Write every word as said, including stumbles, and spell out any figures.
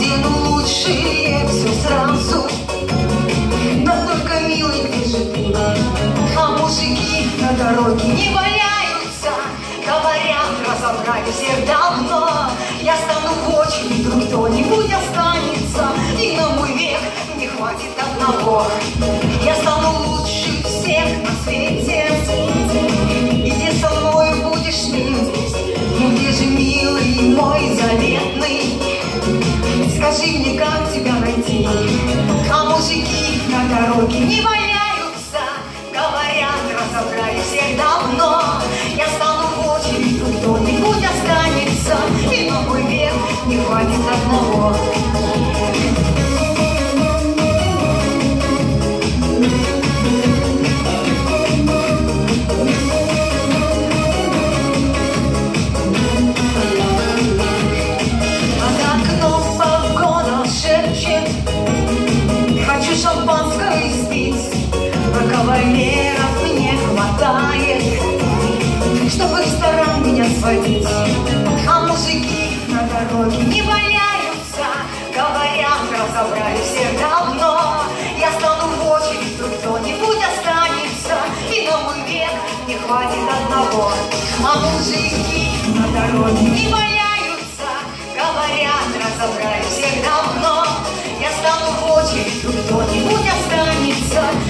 один лучшее все сразу. Да только, милый, где же ты? А мужики на дороге не валяются. Говорят, разобрали всех давно. Я стану в очередь, вдруг кто-нибудь останется. И на мой век не хватит одного. Я стану лучше всех на свете. Иди со мной, будешь мил. Ну где же, милый мой заветный? Скажи мне, как тебя найти? А мужики на дороге не валяются. Говорят, разобрали всех давно. Я стану в очередь, вдруг кто-нибудь останется. И на мой век не хватит одного. Хочу шампанского испить, но кавалеров не хватает, чтобы в ресторан меня сводить. А мужики на дороге не валяются. Говорят, разобрали всех давно. Я стану в очередь, вдруг кто-нибудь останется. И на мой век не хватит одного. А мужики на дороге не валяются. Говорят, разобрали всех давно. Я стану в очередь, вдруг кто-нибудь останется.